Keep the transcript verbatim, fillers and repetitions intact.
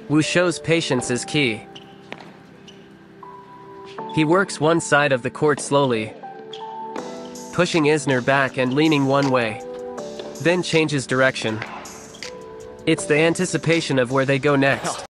Wu shows patience is key. He works one side of the court slowly, pushing Isner back and leaning one way, then changes direction. It's the anticipation of where they go next.